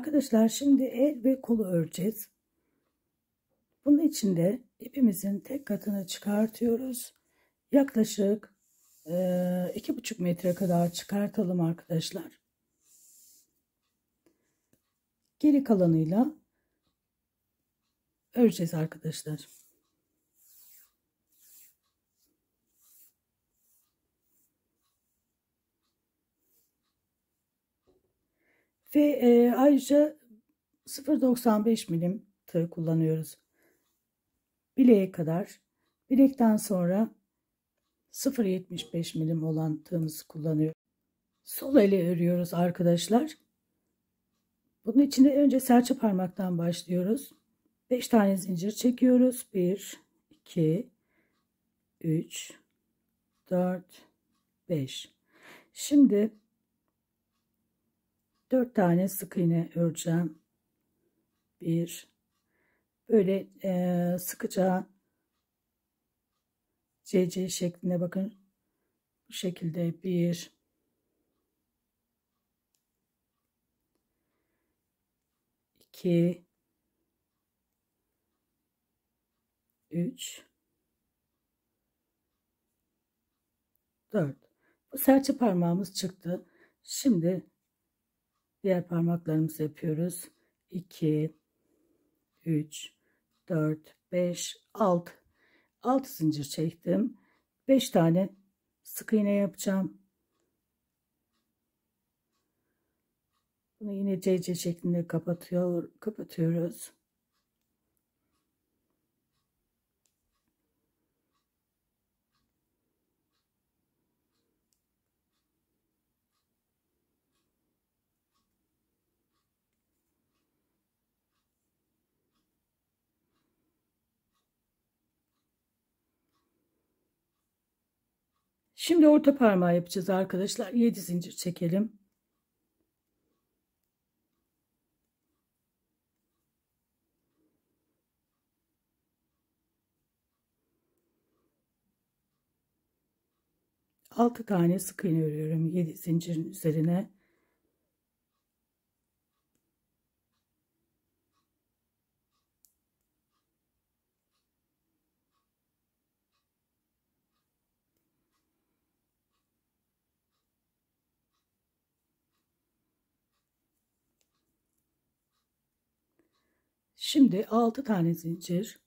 Arkadaşlar şimdi el ve kolu öreceğiz. Bunun için de ipimizin tek katını çıkartıyoruz. Yaklaşık 2,5 metre kadar çıkartalım arkadaşlar. Geri kalanıyla öreceğiz arkadaşlar. Ve ayrıca 0,95 milim tığ kullanıyoruz. Bileğe kadar. Bilekten sonra 0,75 milim olan tığımızı kullanıyoruz. Sol ele örüyoruz arkadaşlar. Bunun için de önce serçe parmaktan başlıyoruz. 5 tane zincir çekiyoruz. 1, 2, 3, 4, 5. Şimdi 4 tane sık iğne öreceğim. 1, böyle sıkıca CC şeklinde, bakın bu şekilde 1, 2, 3, 4. Bu serçe parmağımız çıktı. Şimdi diğer parmaklarımızı yapıyoruz. 2, 3, 4, 5, 6. 6 zincir çektim. 5 tane sık iğne yapacağım. Bunu yine CC şeklinde kapatıyoruz. Şimdi orta parmağı yapacağız arkadaşlar. 7 zincir çekelim. Altı tane sık iğne örüyorum 7 zincirin üzerine. Şimdi 6 tane zincir.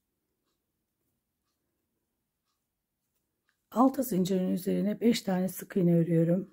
6 zincirin üzerine 5 tane sık iğne örüyorum.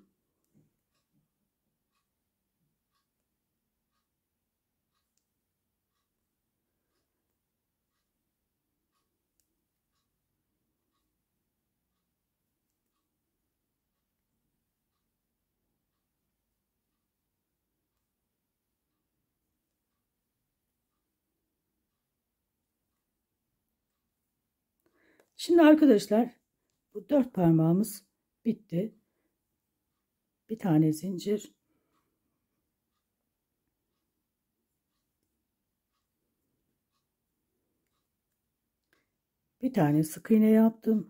Şimdi arkadaşlar bu 4 parmağımız bitti. Bir tane zincir. Bir tane sık iğne yaptım.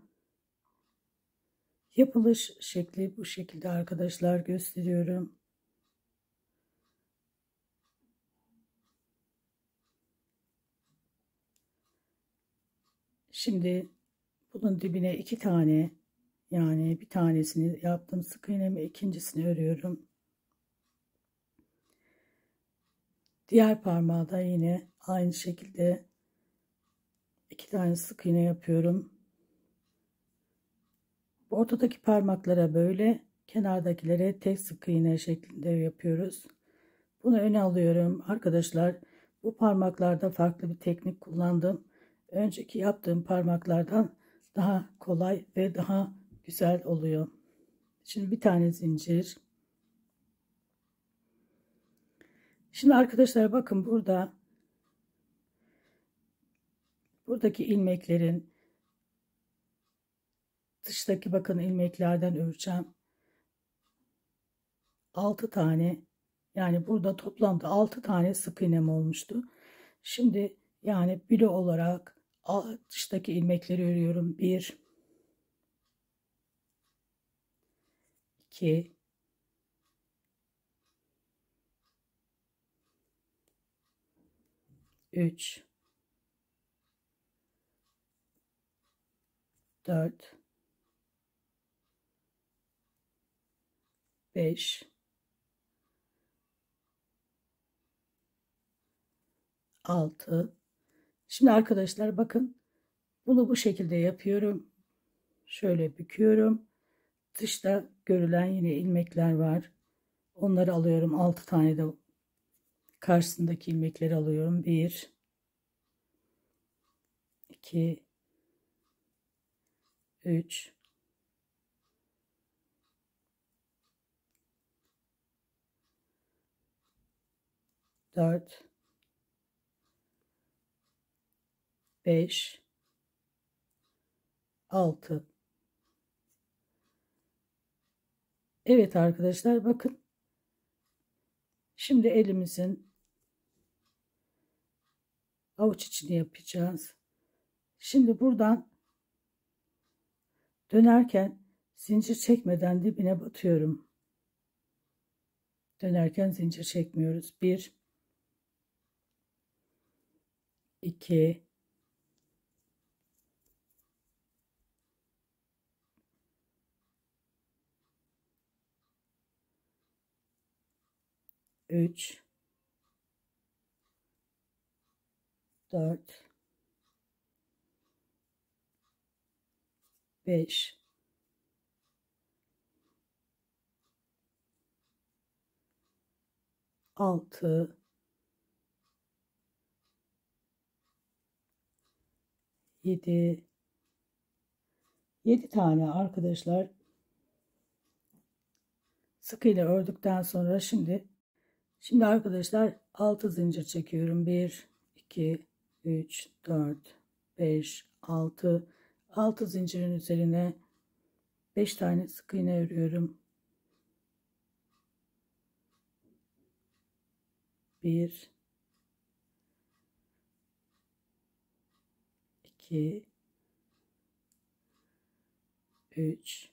Yapılış şekli bu şekilde arkadaşlar, gösteriyorum. Şimdi bunun dibine 2 tane, yani bir tanesini yaptım sık iğnemi, ikincisini örüyorum. Diğer parmağı da yine aynı şekilde 2 tane sık iğne yapıyorum. Ortadaki parmaklara böyle, kenardakilere tek sık iğne şeklinde yapıyoruz. Bunu öne alıyorum arkadaşlar. Bu parmaklarda farklı bir teknik kullandım. Önceki yaptığım parmaklardan daha kolay ve daha güzel oluyor. Şimdi bir tane zincir. Şimdi arkadaşlar bakın, buradaki ilmeklerin dıştaki, bakın ilmeklerden öreceğim. 6 tane, yani burada toplamda 6 tane sık iğnem olmuştu. Şimdi yani bilo olarak dıştaki ilmekleri örüyorum. 1, 2, 3 4 5 6. Şimdi arkadaşlar bakın, bunu bu şekilde yapıyorum. Şöyle büküyorum. Dışta görülen yine ilmekler var. Onları alıyorum. 6 tane de karşısındaki ilmekleri alıyorum. 1 2 3 4 5 6. Evet arkadaşlar bakın. Şimdi elimizin avuç içini yapacağız. Şimdi buradan dönerken zincir çekmeden dibine batıyorum. Dönerken zincir çekmiyoruz. 1 2 3 4 5 6 7 tane arkadaşlar sık iğne ördükten sonra şimdi arkadaşlar 6 zincir çekiyorum. 1 2 3 4 5 6. 6 zincirin üzerine 5 tane sık iğne örüyorum. 1 2 3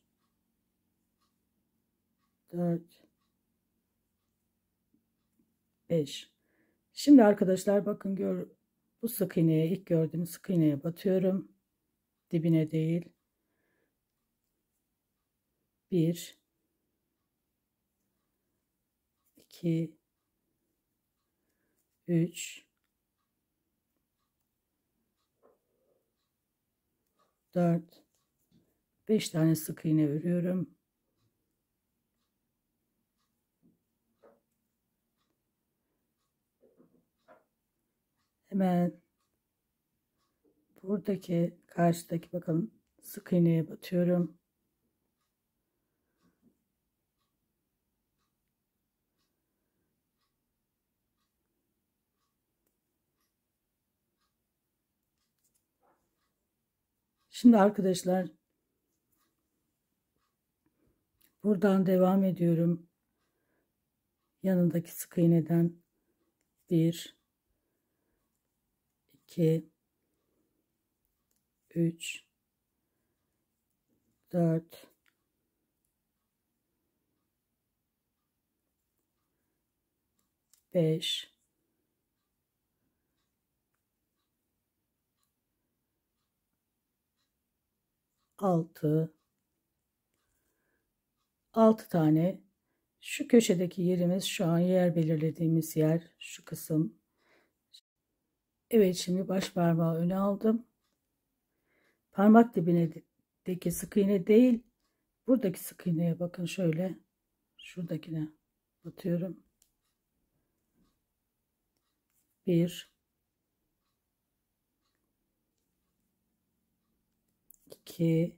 4 5. Şimdi arkadaşlar bakın, bu sık iğneye, ilk gördüğünüz sık iğneye batıyorum. Dibine değil. 1 2 3 4 5 tane sık iğne örüyorum. Hemen buradaki karşıdaki bakın sık iğneye batıyorum. Şimdi arkadaşlar buradan devam ediyorum. Yanındaki sık iğneden 1 2 3 4 5 6 tane. Şu köşedeki yerimiz, şu an yer belirlediğimiz yer, şu kısım. Evet, şimdi baş parmağı öne aldım. Parmak dibindeki sık iğne değil, buradaki sık iğneye bakın, şöyle şuradakine batıyorum. 1 2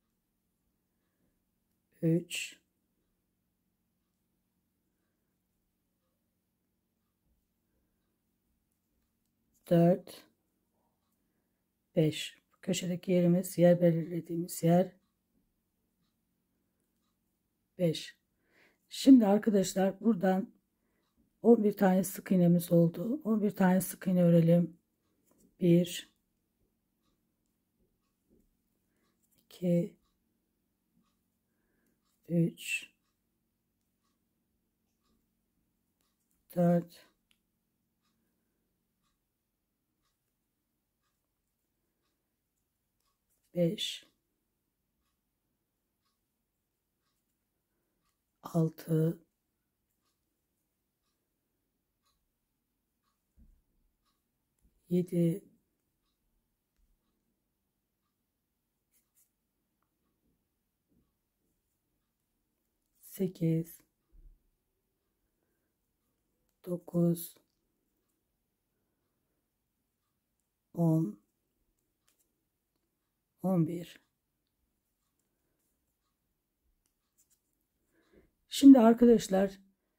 3 4 5. Köşedeki yerimiz, yer belirlediğimiz yer 5. Şimdi arkadaşlar buradan 11 tane sık iğnemiz oldu. 11 tane sık iğne örelim. 1 2 3 4 5, 6, 7, 8, 9, 10, 11. Şimdi arkadaşlar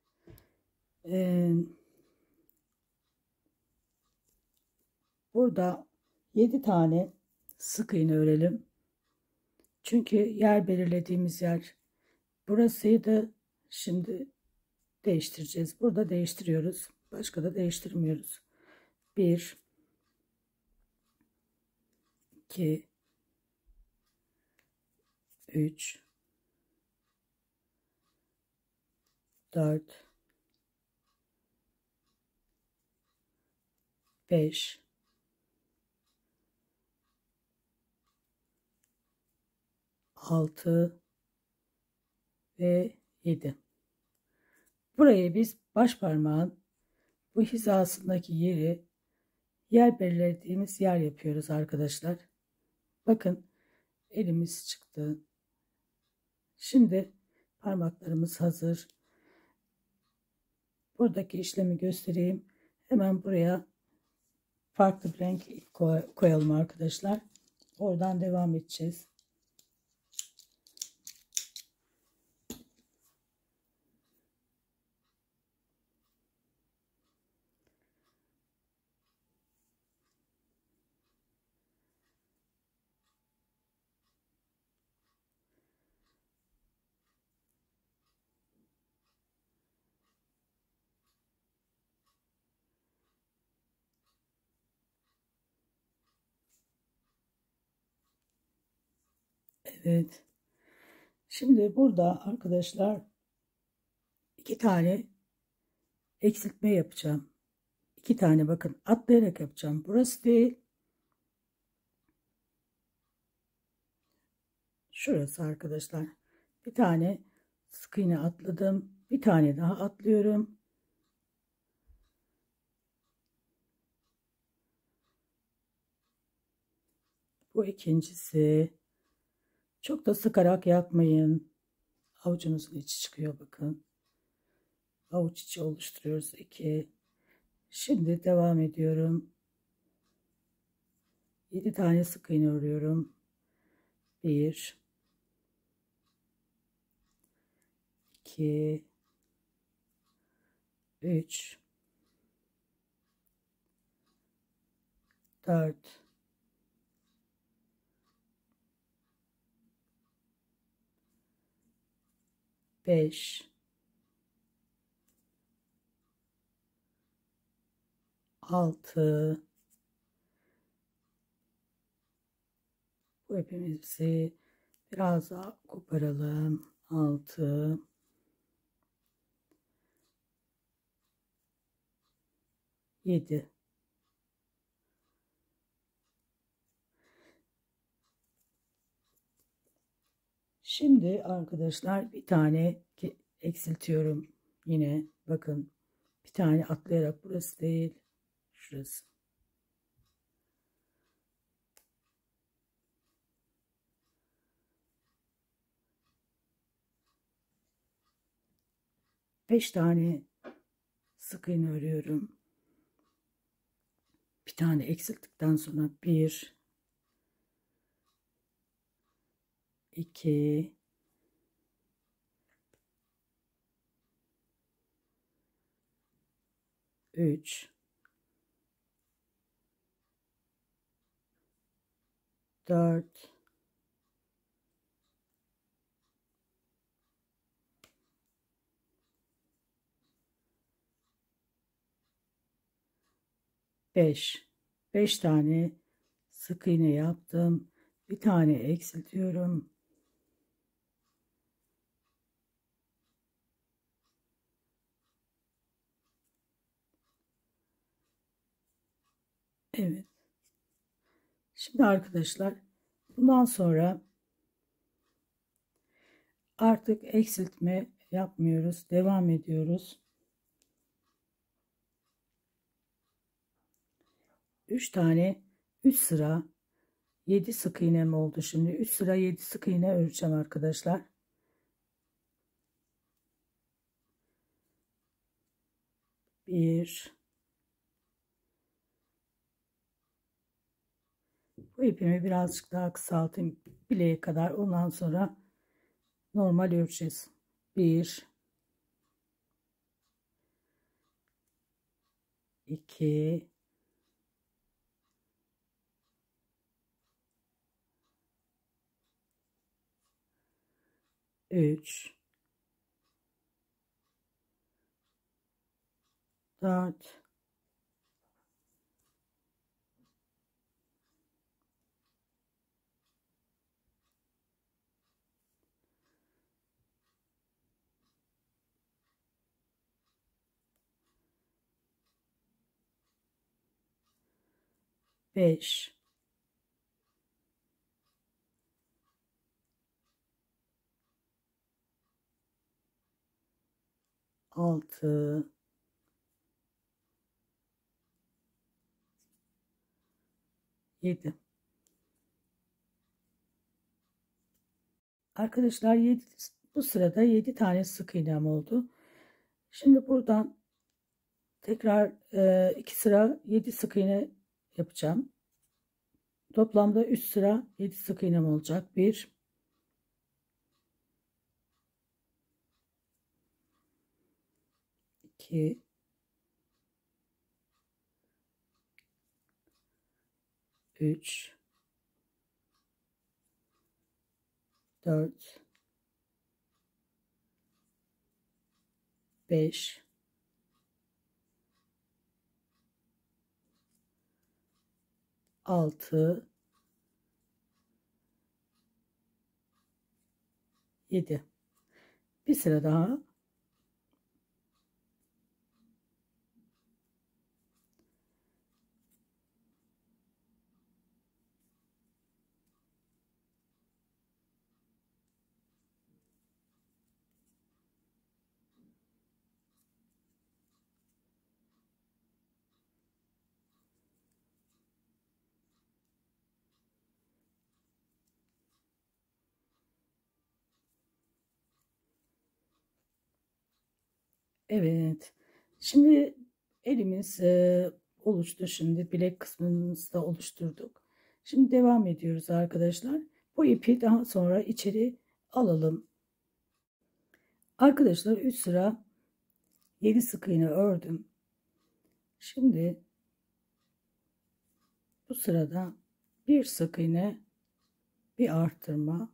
burada 7 tane sık iğne örelim. Çünkü yer belirlediğimiz yer burasıydı. Şimdi değiştireceğiz. Burada değiştiriyoruz. Başka da değiştirmiyoruz. 1, 2, 3, 4, 5, 6 ve 7. Burayı biz baş parmağın bu hizasındaki yeri yer belirlediğimiz yer yapıyoruz arkadaşlar. Bakın elimiz çıktı. Şimdi parmaklarımız hazır. Buradaki işlemi göstereyim. Hemen buraya farklı bir renk koyalım arkadaşlar. Oradan devam edeceğiz. Evet. Şimdi burada arkadaşlar 2 tane eksiltme yapacağım. 2 tane bakın atlayarak yapacağım. Burası değil. Şurası arkadaşlar. Bir tane sık iğne atladım. Bir tane daha atlıyorum. Bu ikincisi. Çok da sıkarak yapmayın. Avucunuzun içi çıkıyor bakın. Avuç içi oluşturuyoruz. 2. Şimdi devam ediyorum. 7 tane sık iğne örüyorum. 1, 2, 3, 4, 5, 6. Bu ipimizi biraz daha koparalım. 6, 7. Şimdi arkadaşlar bir tane eksiltiyorum. Yine bakın bir tane atlayarak, burası değil, şurası. Beş tane sık iğne örüyorum. Bir tane eksilttikten sonra 1, 2, 3, 4, 5. 5 tane sık iğne yaptım. Bir tane eksiltiyorum. Evet. Şimdi arkadaşlar Bundan sonra artık eksiltme yapmıyoruz. Devam ediyoruz. 3 tane 3 sıra 7 sık iğnem oldu. Şimdi 3 sıra 7 sık iğne öreceğim arkadaşlar. Bir, bu ipimi birazcık daha kısaltayım bileğe kadar. Ondan sonra normal öreceğiz. Bir, iki, üç, dört, beş, altı, 7. Arkadaşlar 7, bu sırada 7 tane sık iğnem oldu. Şimdi buradan tekrar 2 sıra 7 sık iğne yapacağım. Toplamda 3 sıra 7 sık iğnem olacak. 1, 2, 3, 4, 5, 6, 7. Bir sıra daha. Evet. Şimdi elimiz oluştu. Şimdi bilek kısmımızı da oluşturduk. Şimdi devam ediyoruz arkadaşlar. Bu ipi daha sonra içeri alalım. Arkadaşlar 3 sıra 7 sık iğne ördüm. Şimdi bu sırada bir sık iğne, bir arttırma,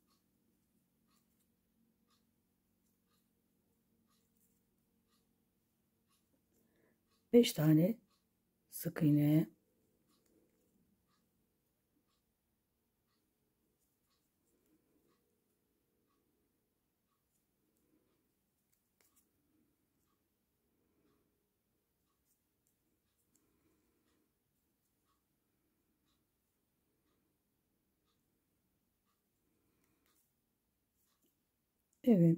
5 tane sık iğne, evet,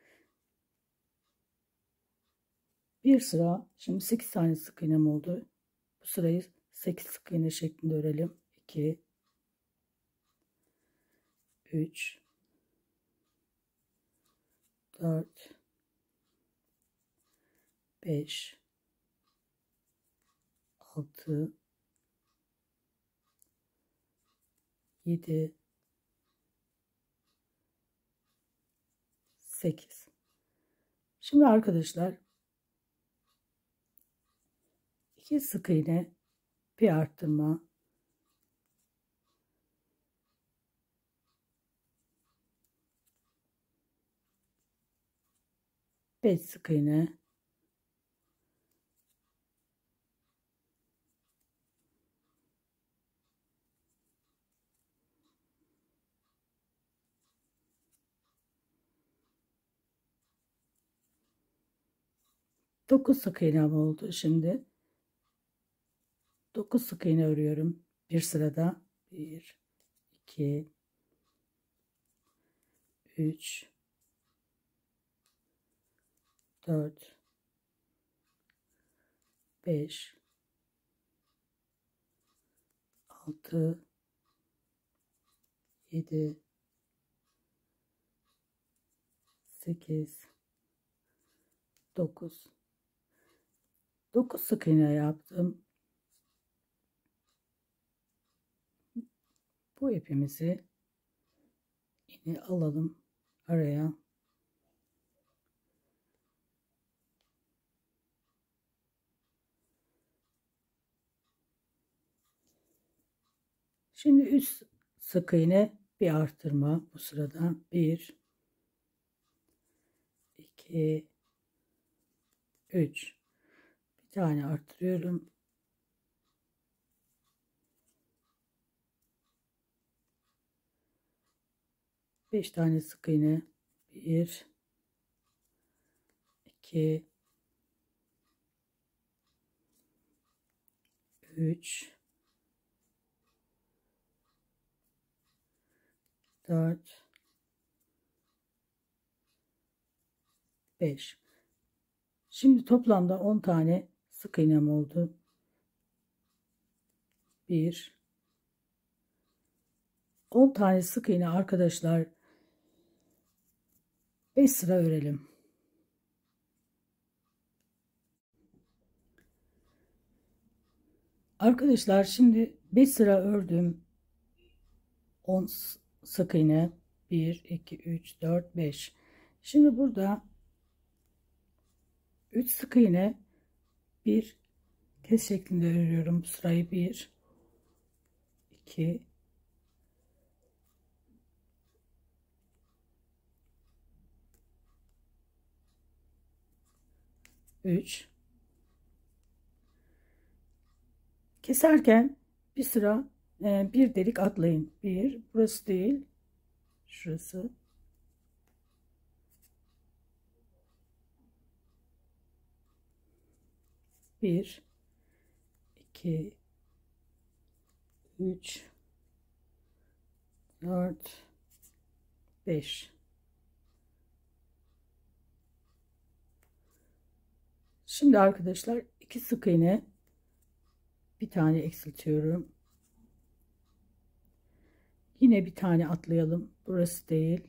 bir sıra, şimdi 8 tane sık iğnem oldu. Bu sırayı 8 sık iğne şeklinde örelim. 2, 3, 4, 5, 6, 7, 8. Şimdi arkadaşlar 2 sık iğne, bir arttırma, 5 sık iğne, 9 sık iğnem oldu. Şimdi 9 sık iğne örüyorum bir sırada. 1, 2, 3, 4, 5, 6, 7, 8, 9. 9 sık iğne yaptım. Bu ipimizi yine alalım araya. Şimdi üst sık iğne bir artırma bu sırada 1, 2, 3. Bir tane arttırıyorum. 5 tane sık iğne 1, 2, 3, 4, 5. Şimdi toplamda 10 tane sık iğnem oldu. 1, 10 tane sık iğne arkadaşlar. 5 sıra örelim. Arkadaşlar şimdi 5 sıra ördüm. 10 sık iğne 1, 2, 3, 4, 5. Şimdi burada 3 sık iğne bir kez şeklinde örüyorum. Sırayı 1, 2, 3. Keserken bir sıra bir delik atlayın. Bir, burası değil, şurası. Bir, iki, üç, dört, beş. Şimdi arkadaşlar 2 sık iğne bir tane eksiltiyorum. Yine bir tane atlayalım. Burası değil.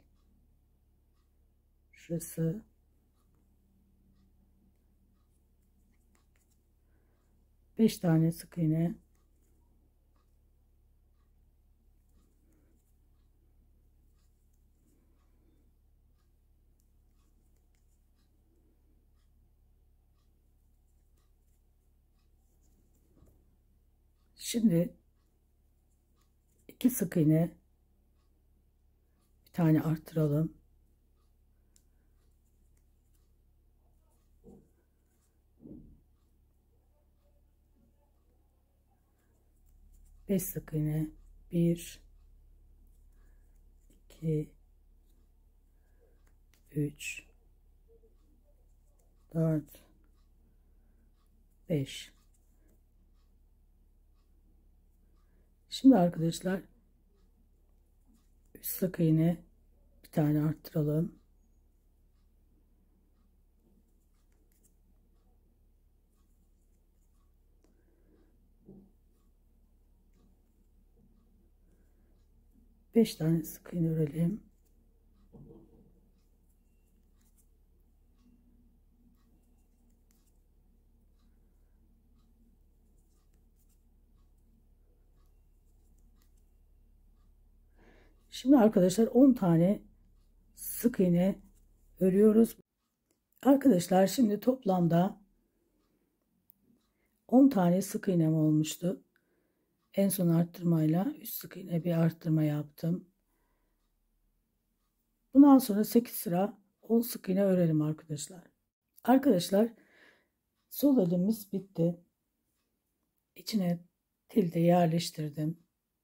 Şurası. Beş tane sık iğne. Şimdi 2 sık iğne bir tane arttıralım. Beş sık iğne. 1, 2, 3, 4, 5. Şimdi arkadaşlar 3 sık iğne bir tane arttıralım. Beş tane sık iğne örelim. Şimdi arkadaşlar 10 tane sık iğne örüyoruz. Arkadaşlar şimdi toplamda 10 tane sık iğnem olmuştu. En son arttırmayla 3 sık iğne bir arttırma yaptım. Bundan sonra 8 sıra 10 sık iğne örelim arkadaşlar. Arkadaşlar sol elimiz bitti. İçine tel de yerleştirdim.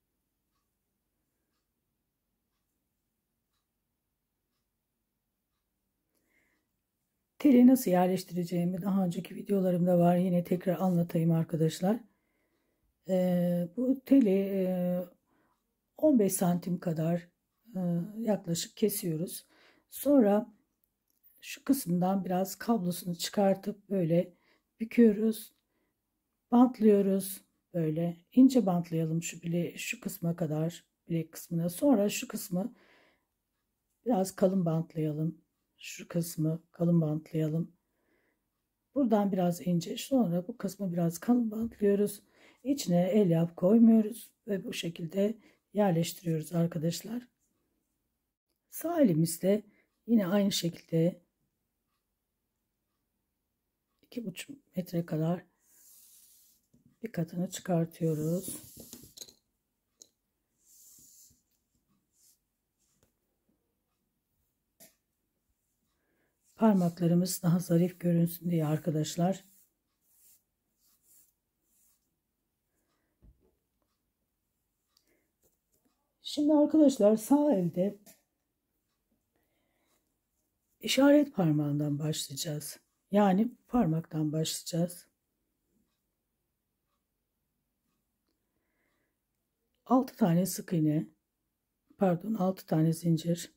Teli nasıl yerleştireceğimi daha önceki videolarımda var. Yine tekrar anlatayım arkadaşlar. Bu teli 15 santim kadar yaklaşık kesiyoruz. Sonra şu kısımdan biraz kablosunu çıkartıp böyle büküyoruz. Bantlıyoruz. Böyle ince bantlayalım şu kısma kadar, bilek kısmına. Sonra şu kısmı biraz kalın bantlayalım. Şu kısmı kalın bantlayalım. Buradan biraz ince, sonra bu kısmı biraz kalın bantlıyoruz. İçine elyaf koymuyoruz ve bu şekilde yerleştiriyoruz arkadaşlar. Sağ elimizle yine aynı şekilde 2,5 metre kadar bir katını çıkartıyoruz. Parmaklarımız daha zarif görünsün diye arkadaşlar. Şimdi arkadaşlar sağ elde işaret parmağından başlayacağız. Yani parmaktan başlayacağız. 6 tane sık iğne, pardon 6 tane zincir.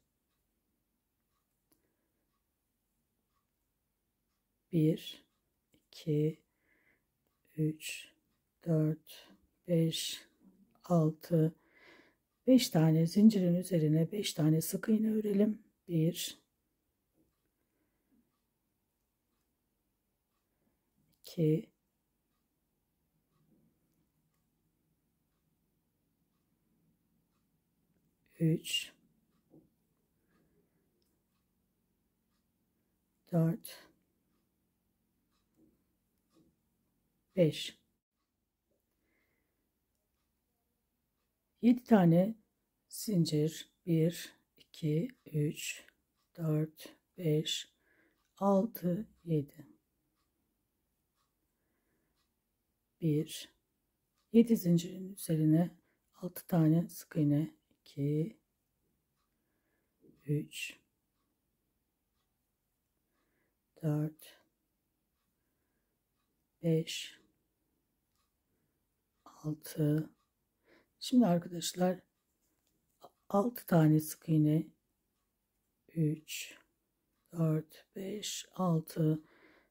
1, 2, 3, 4, 5, 6, 5 tane zincirin üzerine 5 tane sık iğne örelim. 1, 2, 3, 4, 5. 7 tane zincir. 1, 2, 3, 4, 5, 6, 7. 1, 7 zincirin üzerine 6 tane sık iğne. 2, 3, 4, 5, 6. Şimdi arkadaşlar 6 tane sık iğne. 3, 4, 5, 6.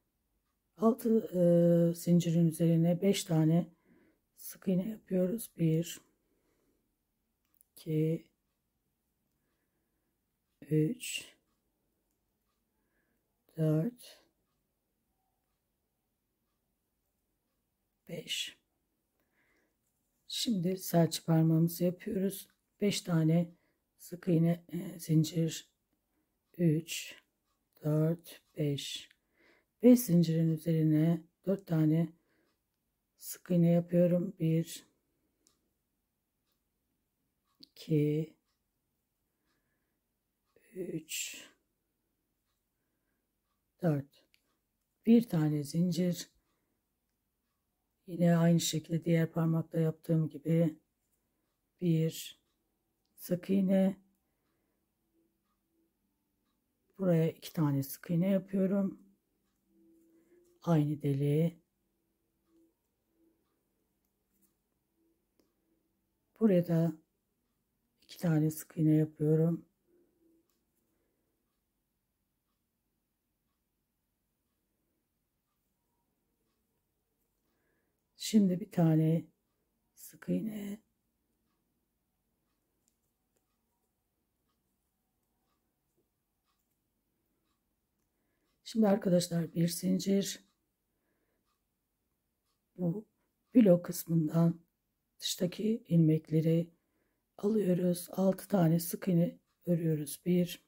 6 zincirin üzerine 5 tane sık iğne yapıyoruz. 1, 2, 3, 4, 5. Şimdi serçe parmağımızı yapıyoruz. 5 tane sık iğne zincir. 3, 4, 5. 5 zincirin üzerine 4 tane sık iğne yapıyorum. 1, 2, 3, 4. Bir tane zincir. Yine aynı şekilde diğer parmakta yaptığım gibi bir sık iğne. Buraya 2 tane sık iğne yapıyorum. Aynı deliğe. Buraya da 2 tane sık iğne yapıyorum. Şimdi bir tane sık iğne. Şimdi arkadaşlar bir zincir. Bu blok kısmından dıştaki ilmekleri alıyoruz. 6 tane sık iğne örüyoruz. 1,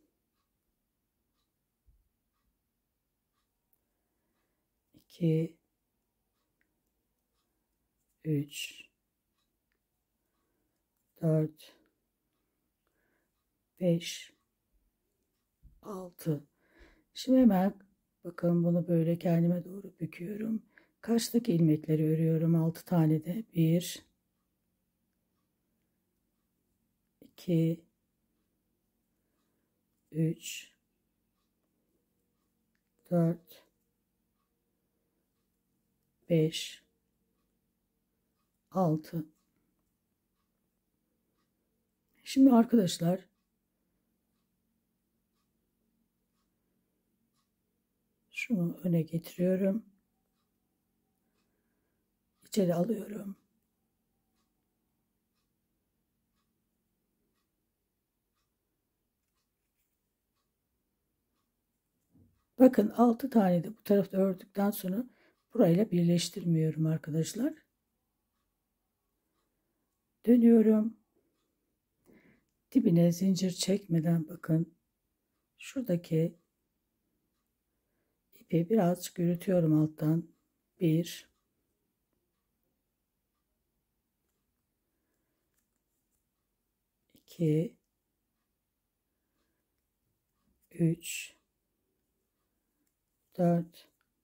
2, 3, 4, 5, 6. Şimdi hemen bakın bunu böyle kendime doğru büküyorum. Karşıdaki ilmekleri örüyorum. 6 tane de. 1, 2, 3, 4, 5, 6. Şimdi arkadaşlar şunu öne getiriyorum. İçeri alıyorum. Bakın 6 tane de bu tarafta ördükten sonra burayla birleştirmiyorum arkadaşlar. Dönüyorum. Dibine zincir çekmeden bakın şuradaki ipi birazcık yürütüyorum alttan. 1 2 3 4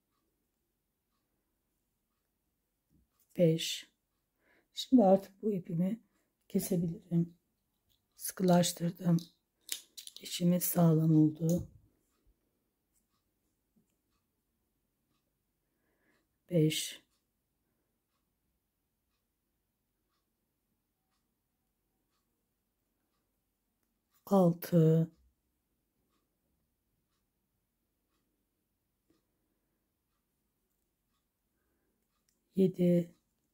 5. Şimdi artık bu ipimi kesebilirim. Sıkılaştırdım. İşimiz sağlam oldu. 5 6 7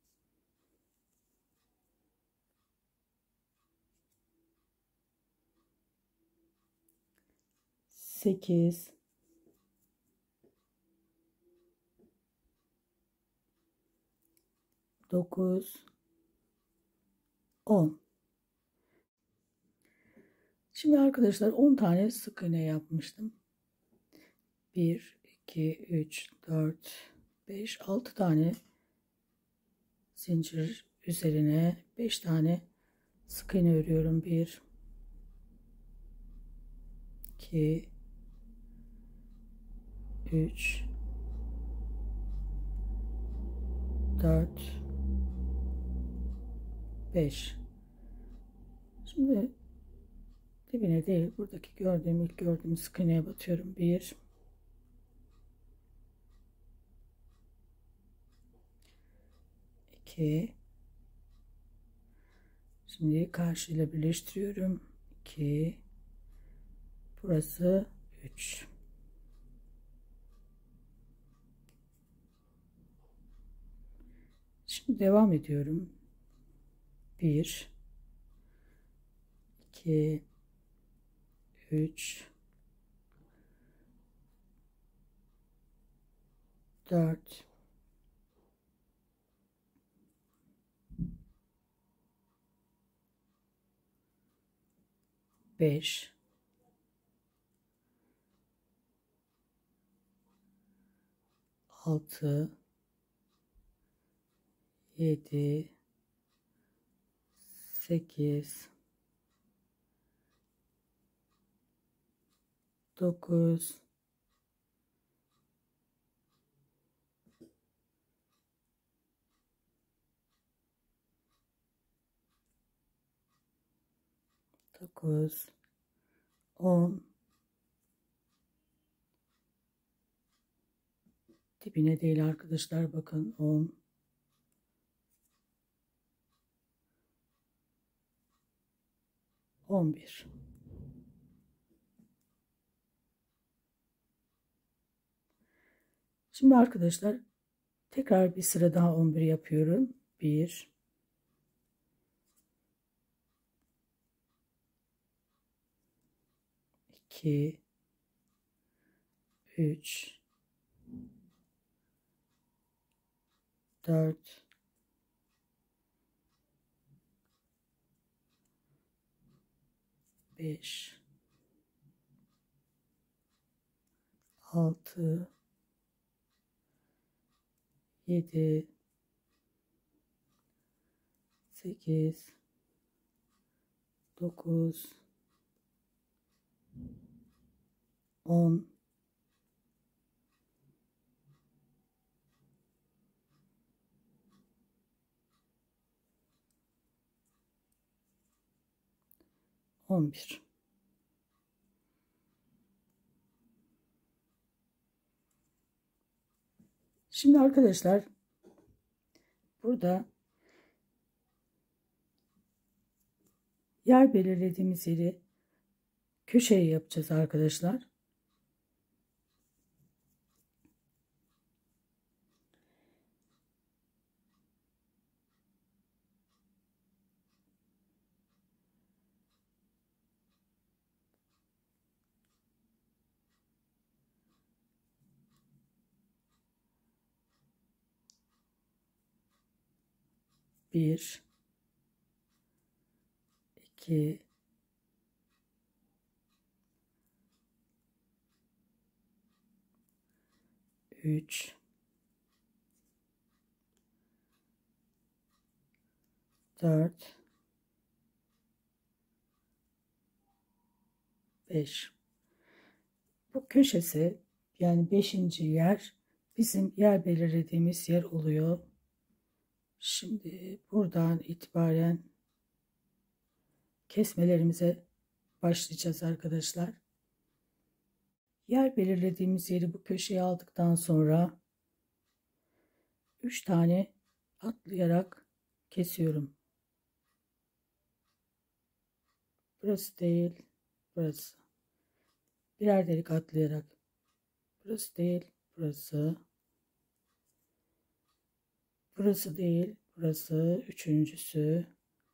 8 9 10. Şimdi arkadaşlar 10 tane sık iğne yapmıştım. 1 2 3 4 5 6 tane zincir üzerine 5 tane sık iğne örüyorum. 1 2 3 4 5. Şimdi dibine değil, buradaki ilk gördüğüm sık iğneye batıyorum. 1 2. Şimdi karşıyla birleştiriyorum. 2. Burası 3. Şimdi devam ediyorum. 1 2 3 4 5 6 7 8 9 9 10. Dibine değil arkadaşlar, bakın 10 11. Şimdi arkadaşlar tekrar bir sıra daha 11 yapıyorum. 1 2 3 4 5 6 7 8 9 10 11. Şimdi arkadaşlar burada Yer belirlediğimiz yeri köşeye yapacağız arkadaşlar. Bir, iki, üç, dört, beş. Bu köşesi, yani 5. yer bizim yer belirlediğimiz yer oluyor. Şimdi buradan itibaren kesmelerimize başlayacağız arkadaşlar. Yer belirlediğimiz yeri bu köşeye aldıktan sonra 3 tane atlayarak kesiyorum. Burası değil, burası. Birer delik atlayarak. Burası değil, burası. Burası değil, burası. Üçüncüsü.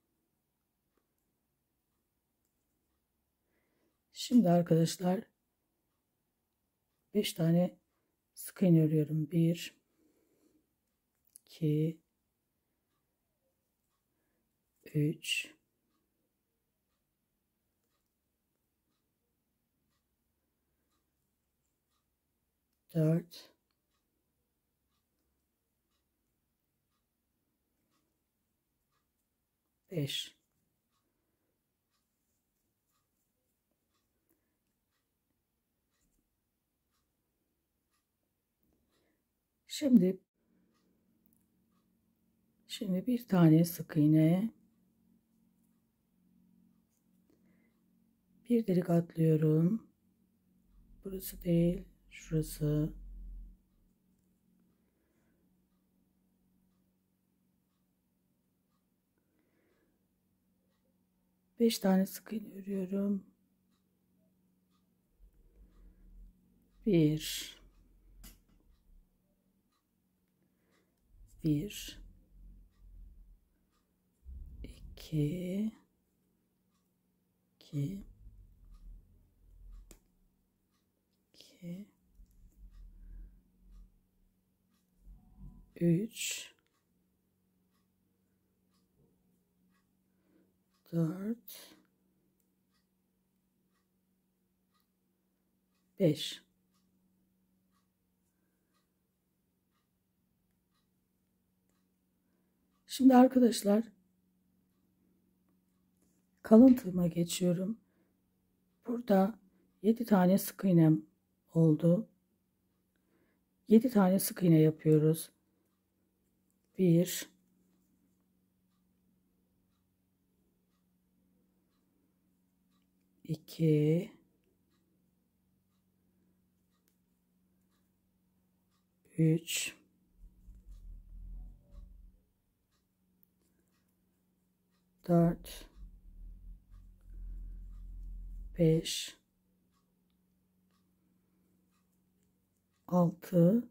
Şimdi arkadaşlar 5 tane sık iğne örüyorum. 1, 2, 3, 4, 5. Şimdi bir tane sık iğne, bir delik atlıyorum. Burası değil, şurası. Beş tane sık iğne örüyorum. Bir, bir, iki, iki, iki, üç, dört, beş. Şimdi arkadaşlar kalın tığıma geçiyorum. Burada 7 tane sık iğnem oldu. 7 tane sık iğne yapıyoruz. 1, 2, 3, 4, 5, 6,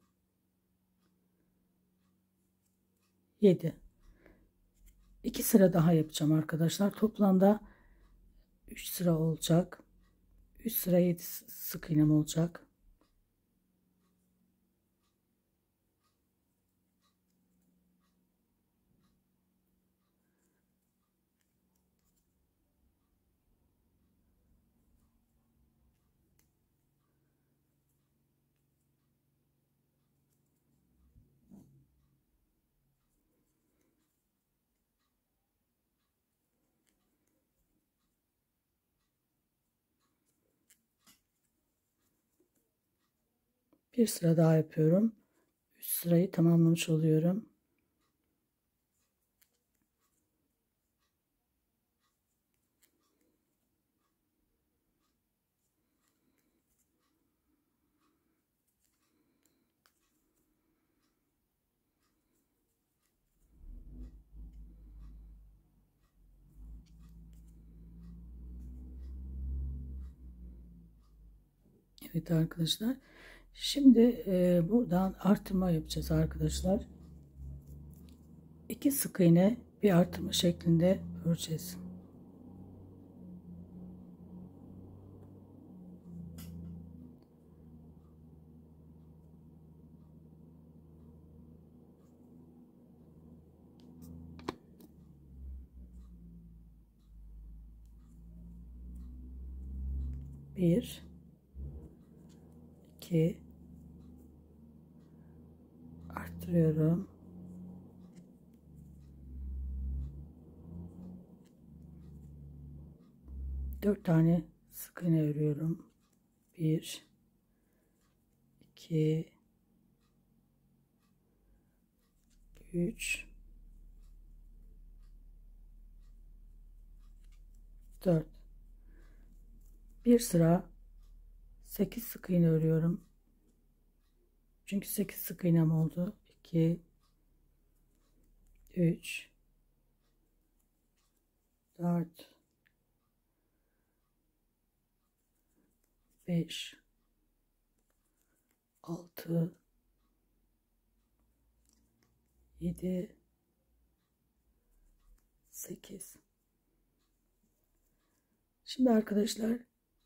7. 2 sıra daha yapacağım arkadaşlar. Toplamda 3 sıra olacak. 3 sıra 7 sık iğnem olacak. Bir sıra daha yapıyorum. 3 sırayı tamamlamış oluyorum. şekliydi arkadaşlar. Şimdi buradan artırma yapacağız arkadaşlar. 2 sık iğne bir artırma şeklinde öreceğiz. Bir, iki, arttırıyorum. Dört tane sık iğne örüyorum. Bir, iki, üç, dört. Bir sıra 8 sık iğne örüyorum. Çünkü 8 sık iğnem oldu. 2, 3, 4, 5, 6, 7, 8. Şimdi arkadaşlar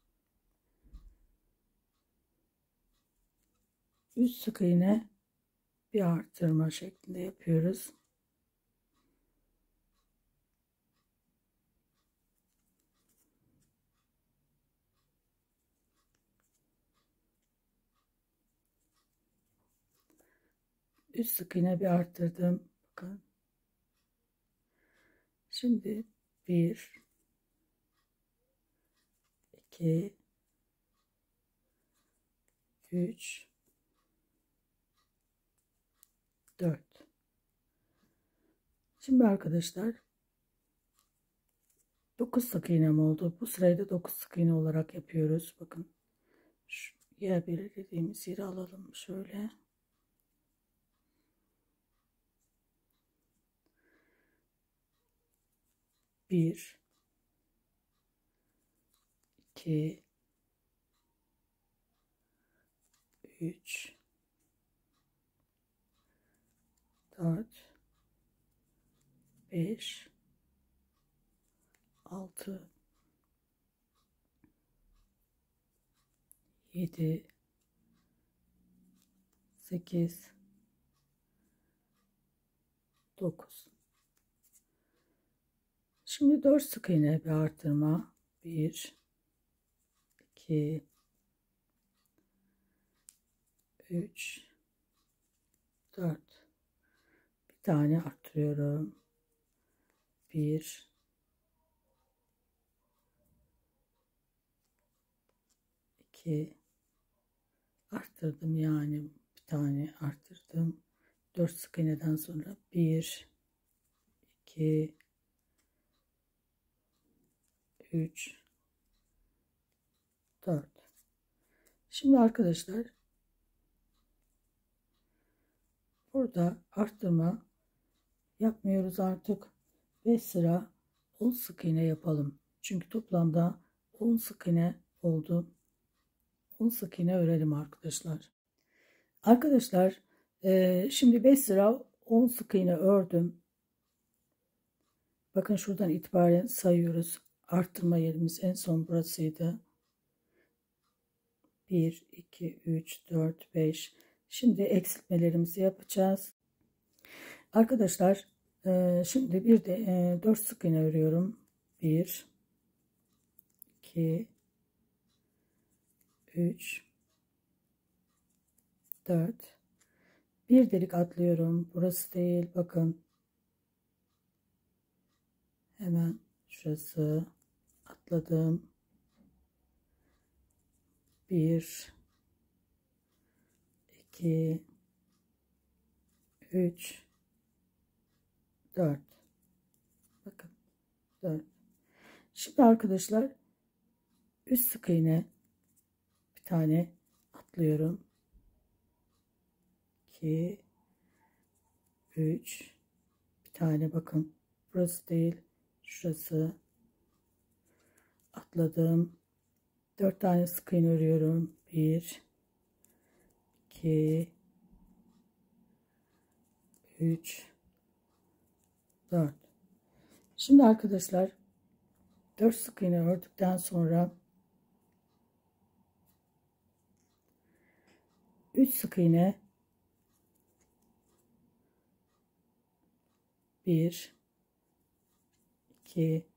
üst sık iğne bir artırma şeklinde yapıyoruz. Üst sık iğne bir arttırdım. Bakın. Şimdi 1, 2, 3, 4. Şimdi arkadaşlar 9 sık iğnem oldu. Bu sırayı da 9 sık iğne olarak yapıyoruz. Bakın şu yer belirlediğimiz yeri alalım şöyle. Bir, iki, üç, dört, beş, altı, yedi, sekiz, 9. Şimdi 4 sık iğne bir artırma. 1, 2, 3, 4. Bir tane arttırıyorum. 1, 2, arttırdım yani bir tane arttırdım. 4 sık iğneden sonra 1, 2, 3, 4. Şimdi arkadaşlar burada arttırma yapmıyoruz artık. 5 sıra 10 sık iğne yapalım. Çünkü toplamda 10 sık iğne oldu. 10 sık iğne örelim arkadaşlar. Arkadaşlar şimdi 5 sıra 10 sık iğne ördüm. Bakın şuradan itibaren sayıyoruz. Arttırma yerimiz en son burasıydı. 1, 2, 3, 4, 5. Şimdi eksiltmelerimizi yapacağız. Arkadaşlar şimdi bir de 4 sık iğne örüyorum. 1, 2, 3, 4. Bir delik atlıyorum. Burası değil. Bakın. Hemen şurası. Atladım. 1, 2, 3, 4. Bakın. 4. Şimdi arkadaşlar üst sık iğne bir tane atlıyorum. 2, 3, bir tane bakın. Burası değil. Şurası. Atladım. 4 tane sık iğne örüyorum. 1 2 3 4. Şimdi arkadaşlar 4 sık iğne ördükten sonra 3 sık iğne 1 2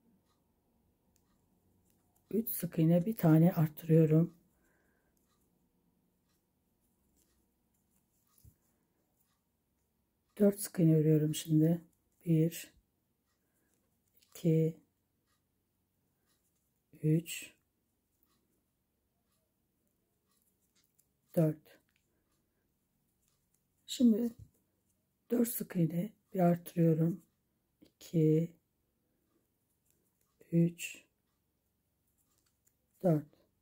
3 sık iğne, bir tane arttırıyorum. 4 sık iğne örüyorum şimdi. 1 2 3 4. Şimdi 4 sık iğne bir arttırıyorum. 2 3 4.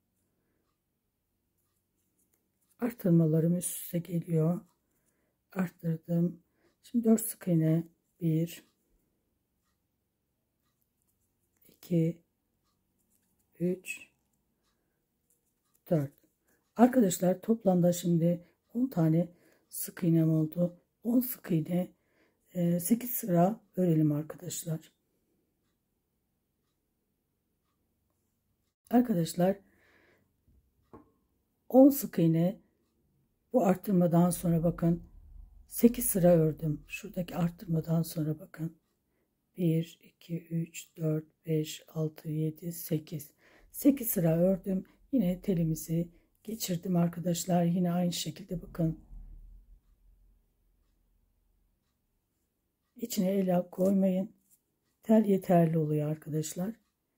Artırmalarım üst üste geliyor. Arttırdım. Şimdi 4 sık iğne 1 2 3 4. Arkadaşlar toplamda şimdi 10 tane sık iğnem oldu. 10 sık iğne 8 sıra örelim arkadaşlar. Arkadaşlar 10 sık iğne bu arttırmadan sonra bakın 8 sıra ördüm. Şuradaki arttırmadan sonra bakın 1 2 3 4 5 6 7 8. 8 sıra ördüm. Yine telimizi geçirdim arkadaşlar. Yine aynı şekilde bakın. İçine el koymayın. Tel yeterli oluyor arkadaşlar.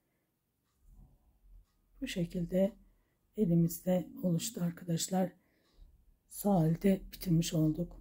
Bu şekilde elimizde oluştu arkadaşlar. Sağ elde bitirmiş olduk.